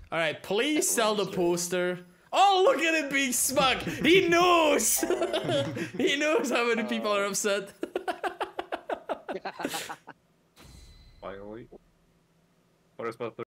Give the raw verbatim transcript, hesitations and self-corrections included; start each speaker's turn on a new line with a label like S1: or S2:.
S1: All right, please sell the poster. Oh, look at him being smug. He knows. He knows how many people are upset.
S2: Finally. What is about